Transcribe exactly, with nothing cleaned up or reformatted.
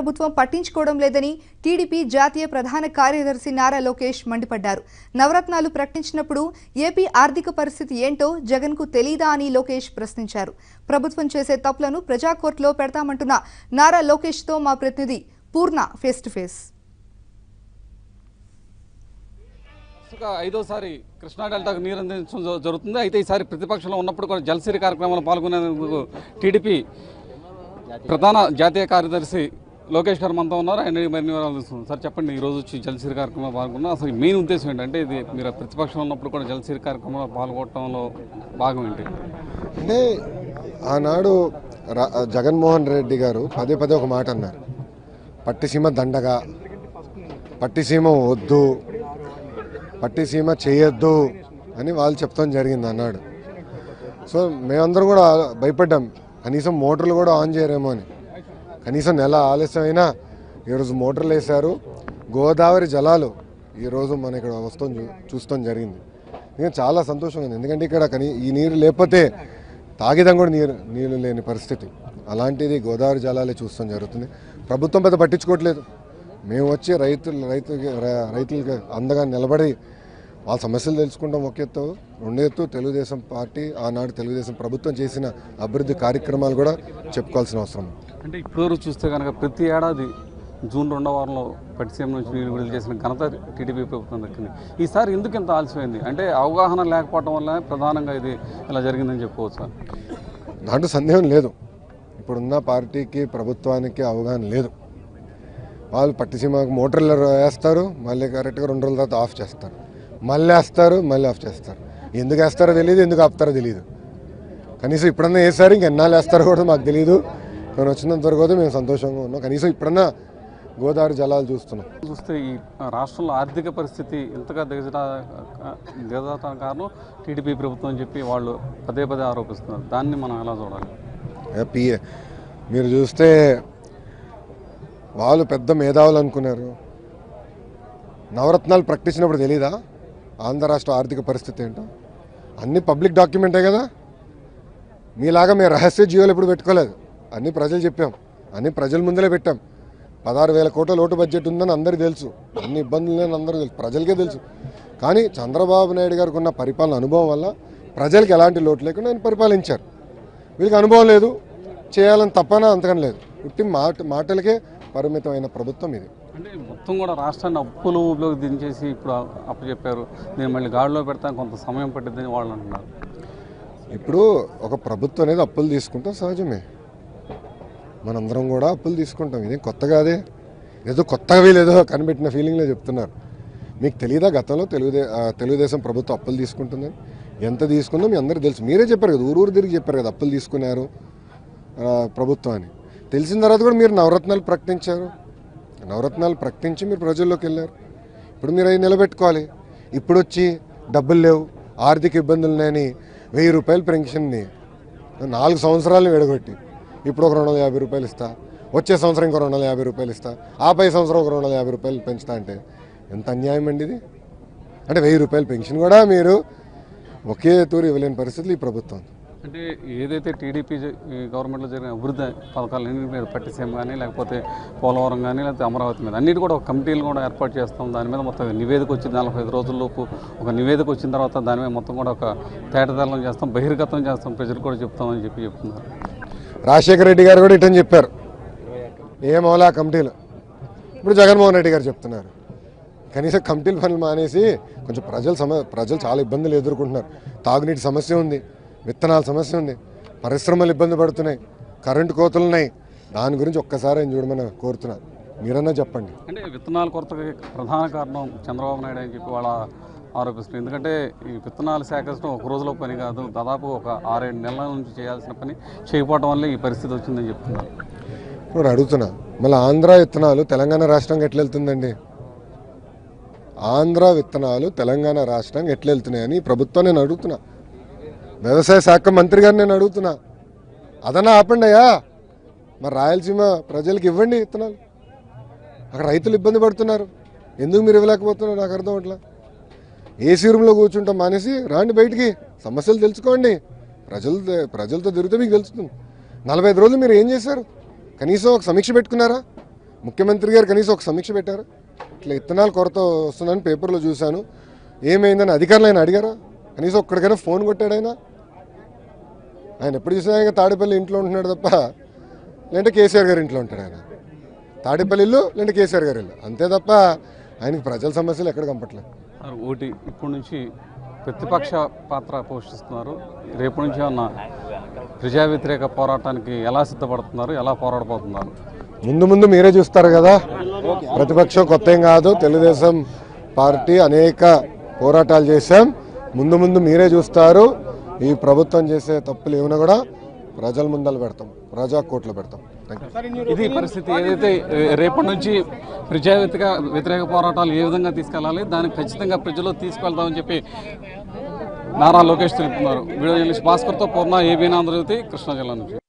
ప్రభుత్వం పట్టించుకోవడం లేదని టీడీపీ జాతీయ ప్రధాన కార్యదర్శి నారా లోకేష్ మండిపడ్డారు. నవరత్నాలు ప్రకటించినప్పుడు ఏపీ ఆర్థిక పరిస్థితి ఏంటో జగన్ కు తెలీదా అని లోకేష్ ప్రశ్నించారు. ప్రభుత్వం చేసే తప్పులను ప్రజా కోర్టులో పెడతామంటున్న నారా లోకేష్ తో మా ప్రతినిధి పూర్ణ ఫేస్ టు ఫేస్. ఐదోసారి కృష్ణా డెల్టాకు నీరు అందించడం జరుగుతుంది. అయితే ఈసారి ప్రతిపక్షంలో ఉన్నప్పుడు కూడా జలసిరి కార్యక్రమంలో పాల్గొనేందుకు టీడీపీ ప్రధాన జాతీయ కార్యదర్శి లోకేష్ గారు మనతో ఉన్నారు. ఆయన మరిన్ని వివరాలు తెలుస్తుంది. సార్ చెప్పండి, ఈరోజు వచ్చి జలసిరి కార్యక్రమంలో పాల్గొన్నా అసలు మెయిన్ ఉద్దేశం ఏంటంటే ఇది మీరు ప్రతిపక్షంలో ఉన్నప్పుడు కూడా జలసిరి కార్యక్రమంలో పాల్గొనడంలో భాగం ఏంటి? అంటే ఆనాడు జగన్మోహన్ రెడ్డి గారు పదే పదే ఒక మాట అన్నారు, పట్టిసీమ దండగా, పట్టిసీమ వద్దు, పట్టిసీమ చేయొద్దు అని వాళ్ళు చెప్తాం జరిగింది అన్నాడు. సో మేమందరం కూడా భయపడ్డాం, కనీసం మోటార్లు కూడా ఆన్ చేయరేమో అని. కనీసం నెల ఆలస్యమైనా ఈరోజు మోటార్లు వేశారు. గోదావరి జలాలు ఈరోజు మన ఇక్కడ వస్తాం చూస్తాం జరిగింది. ఇంకా చాలా సంతోషంగా ఉంది, ఎందుకంటే ఇక్కడ కనీ ఈ నీరు లేకపోతే తాగిదం కూడా నీరు నీళ్ళు లేని పరిస్థితి. అలాంటిది గోదావరి జలాలే చూస్తాం జరుగుతుంది. ప్రభుత్వం పెద్ద పట్టించుకోవట్లేదు. మేము వచ్చి రైతులు రైతులకి రైతులకి అందగా నిలబడి వాళ్ళ సమస్యలు తెలుసుకుంటాం ఒక ఎత్తు. రెండు ఎత్తు తెలుగుదేశం పార్టీ ఆనాడు తెలుగుదేశం ప్రభుత్వం చేసిన అభివృద్ధి కార్యక్రమాలు కూడా చెప్పుకోవాల్సిన అవసరం. అంటే ఇప్పటివరకు చూస్తే కనుక ప్రతి ఏడాది జూన్ రెండో వారంలో పట్టిసీమ నుంచి నీరు విడుదల చేసిన ఘనత టీడీపీ ప్రభుత్వం దక్కింది. ఈసారి ఎందుకు ఇంత ఆలస్యమైంది? అంటే అవగాహన లేకపోవడం వల్ల ప్రధానంగా ఇది ఇలా జరిగిందని చెప్పుకోవచ్చు. దాంట్లో సందేహం లేదు, ఇప్పుడున్న పార్టీకి ప్రభుత్వానికి అవగాహన లేదు. వాళ్ళు పట్టిసీమకు మోటార్లు వేస్తారు, మళ్ళీ కరెక్ట్గా రెండు రోజుల తర్వాత ఆఫ్ చేస్తారు, మళ్ళీ వేస్తారు, మళ్ళీ ఆఫ్ చేస్తారు. ఎందుకు వేస్తారో తెలియదు, ఎందుకు ఆపుతారో తెలియదు. కనీసం ఇప్పుడన్నా వేస్తారు, ఇంకెన్నాళ్ళు వేస్తారో కూడా మాకు తెలియదు. మేము వచ్చినంత వరకు అయితే మేము సంతోషంగా ఉన్నాం. కనీసం ఇప్పుడన్నా గోదావరి జలాలు చూస్తున్నాం. చూస్తే ఈ రాష్ట్రంలో ఆర్థిక పరిస్థితి ఇంతగా దిగజా దిగజాటానికి కారణం టీడీపీ ప్రభుత్వం అని చెప్పి వాళ్ళు పదే పదే ఆరోపిస్తున్నారు. దాన్ని మనం ఎలా చూడాలి? పిఏ మీరు చూస్తే వాళ్ళు పెద్ద మేధావులు అనుకున్నారు. నవరత్నాలు ప్రకటించినప్పుడు తెలీదా ఆంధ్ర రాష్ట్ర ఆర్థిక పరిస్థితి ఏంటో? అన్ని పబ్లిక్ డాక్యుమెంటే కదా. మీలాగా మేము రహస్య జీవోలు ఎప్పుడు పెట్టుకోలేదు, అన్నీ ప్రజలు చెప్పాం, అన్నీ ప్రజల ముందరే పెట్టాం. పదహారు వేల కోట్ల లోటు బడ్జెట్ ఉందని అందరికీ తెలుసు, అన్ని ఇబ్బందులు లేని అందరూ తెలుసు, ప్రజలకే తెలుసు. కానీ చంద్రబాబు నాయుడు గారికి ఉన్న పరిపాలన అనుభవం వల్ల ప్రజలకు ఎలాంటి లోటు లేకుండా ఆయన పరిపాలించారు. వీళ్ళకి అనుభవం లేదు, చేయాలని తప్పన అంతకని లేదు, పుట్టి మాట మాటలకే పరిమితమైన ప్రభుత్వం ఇది. అంటే మొత్తం కూడా రాష్ట్రాన్ని అప్పులోకి దించేసి ఇప్పుడు అప్పు చెప్పారు, నేను మళ్ళీ గాడిలో పెడతాను, కొంత సమయం పట్టిద్దని వాళ్ళు అంటున్నారు. ఇప్పుడు ఒక ప్రభుత్వం అనేది అప్పులు తీసుకుంటాం సహజమే, మనందరం కూడా అప్పులు తీసుకుంటాం, ఇదేం కొత్త కాదే. ఏదో కొత్తగా వీళ్ళేదో కనిపెట్టిన ఫీలింగ్లో చెప్తున్నారు. మీకు తెలియదా గతంలో తెలుగుదే తెలుగుదేశం ప్రభుత్వం అప్పులు తీసుకుంటుందని? ఎంత తీసుకుందో మీ అందరికీ తెలుసు. మీరే చెప్పారు కదా, ఊరూరు తిరిగి చెప్పారు కదా అప్పులు తీసుకున్నారు ప్రభుత్వం అని. తెలిసిన తర్వాత కూడా మీరు నవరత్నాలు ప్రకటించారు. నవరత్నాలు ప్రకటించి మీరు ప్రజల్లోకి వెళ్ళారు. ఇప్పుడు మీరు అవి నిలబెట్టుకోవాలి. ఇప్పుడు వచ్చి డబ్బులు లేవు, ఆర్థిక ఇబ్బందులు ఉన్నాయని వెయ్యి రూపాయల పెన్షన్ని నాలుగు సంవత్సరాలు విడగొట్టి ఇప్పుడు ఒక రెండు వందల యాభై రూపాయలు ఇస్తా, వచ్చే సంవత్సరం ఇంకో రెండు వందల యాభై రూపాయలు ఇస్తా, ఆ పై సంవత్సరం ఒక రెండు వందల యాభై రూపాయలు పెంచుతా అంటే ఎంత అన్యాయం అండి ఇది? అంటే వెయ్యి రూపాయల పెన్షన్ కూడా మీరు ఒకే తూరు ఇవ్వలేని పరిస్థితులు ఈ ప్రభుత్వం. అంటే ఏదైతే టీడీపీ గవర్నమెంట్లో జరిగిన అభివృద్ధి పథకాలు అన్నింటి మీద పట్టిసీమ కానీ లేకపోతే పోలవరం కానీ లేకపోతే అమరావతి మీద అన్నిటి కూడా ఒక కమిటీలు కూడా ఏర్పాటు చేస్తాం. దాని మీద మొత్తం నివేదిక వచ్చింది, నలభై ఐదు రోజుల్లోపు ఒక నివేదిక వచ్చిన తర్వాత దాని మీద మొత్తం కూడా ఒక తేటతెల్లం చేస్తాం, బహిర్గతం చేస్తాం, ప్రజలు కూడా చెప్తామని చెప్పి చెప్తున్నారు. రాజశేఖర రెడ్డి గారు కూడా ఇటని చెప్పారు, ఏమవులా కమిటీలు. ఇప్పుడు జగన్మోహన్ రెడ్డి గారు చెప్తున్నారు. కనీసం కమిటీల పనులు మానేసి కొంచెం ప్రజలు సమ ప్రజలు చాలా ఇబ్బందులు ఎదుర్కొంటున్నారు. తాగునీటి సమస్య ఉంది, విత్తనాల సమస్య ఉంది, పరిశ్రమలు ఇబ్బంది పడుతున్నాయి, కరెంటు కోతలు ఉన్నాయి. దాని గురించి ఒక్కసారి ఆయన చూడమని కోరుతున్నారు. మీరన్నా చెప్పండి. అంటే విత్తనాల కొరతకి ప్రధాన కారణం చంద్రబాబు నాయుడు అని చెప్పి వాళ్ళ ఆరోపిస్తున్నారు. ఎందుకంటే ఈ విత్తనాలు సేకరించడం ఒక రోజులో పని కాదు, దాదాపు ఒక ఆరేడు నెలల నుంచి చేయాల్సిన పని చేయకపోవడం వల్లే ఈ పరిస్థితి వచ్చిందని చెప్తున్నారు. ఇప్పుడు అడుగుతున్నా, మళ్ళీ ఆంధ్ర విత్తనాలు తెలంగాణ రాష్ట్రానికి ఎట్లా వెళ్తుందండి? ఆంధ్ర విత్తనాలు తెలంగాణ రాష్ట్రానికి ఎట్లా వెళ్తున్నాయని ప్రభుత్వం నేను అడుగుతున్నా. వ్యవసాయ శాఖ మంత్రి గారు నేను అడుగుతున్నా, అదన్నా ఆపండి అయ్యా. మరి రాయలసీమ ప్రజలకు ఇవ్వండి విత్తనాలు. అక్కడ రైతులు ఇబ్బంది పడుతున్నారు, ఎందుకు మీరు ఇవ్వలేకపోతున్నారు నాకు అర్థం అట్లా. ఏసీ రూమ్లో కూర్చుంటాం మానేసి రాండి బయటికి, సమస్యలు తెలుసుకోండి. ప్రజలు ప్రజలతో తిరిగితే మీకు తెలుస్తుంది. నలభై ఐదు రోజులు మీరు ఏం చేశారు? కనీసం ఒక సమీక్ష పెట్టుకున్నారా? ముఖ్యమంత్రి గారు కనీసం ఒక సమీక్ష పెట్టారు. ఇట్లా ఇత్తనాలు కొరత వస్తుందని పేపర్లో చూశాను, ఏమైందని అధికారులు ఆయన అడిగారా? కనీసం ఒక్కడికైనా ఫోన్ కొట్టాడు ఆయన? ఆయన ఎప్పుడు చూసినా ఇంకా తాడేపల్లి ఇంట్లో ఉంటున్నాడు తప్ప, లేదంటే కేసీఆర్ గారి ఇంట్లో ఉంటాడు ఆయన. తాడేపల్లి ఇల్లు లేదంటే కేసీఆర్ గారి ఇల్లు, అంతే తప్ప ఆయనకి ప్రజల సమస్యలు ఎక్కడ కంపట్లేదు. ఒకటి ఇప్పటి నుంచి ప్రతిపక్ష పాత్ర పోషిస్తున్నారు, రేపు నుంచి ఉన్న ప్రజా వ్యతిరేక పోరాటానికి ఎలా సిద్ధపడుతున్నారు, ఎలా పోరాడబోతున్నారు? ముందు ముందు మీరే చూస్తారు కదా, ప్రతిపక్షం కొత్త ఏం కాదు. తెలుగుదేశం పార్టీ అనేక పోరాటాలు చేశాం, ముందు ముందు మీరే చూస్తారు. ఈ ప్రభుత్వం చేసే తప్పులు ఏమైనా కూడా ప్రజల ముందలు పెడతాం, ప్రజా కోర్టులో పెడతాం. ఇది పరిస్థితి. ఏదైతే రేపటి నుంచి ప్రజా వ్యతిరేక వ్యతిరేక పోరాటాలు ఏ విధంగా తీసుకెళ్లాలి, దానికి ఖచ్చితంగా ప్రజల్లో తీసుకెళ్తామని చెప్పి నారా లోకేష్ తెలుపుతున్నారు. వీడియో జర్నలిస్ట్ భాస్కర్తో పూర్ణ, ఏబీఎన్ ఆంధ్రజ్యోతి, కృష్ణా జిల్లా నుంచి.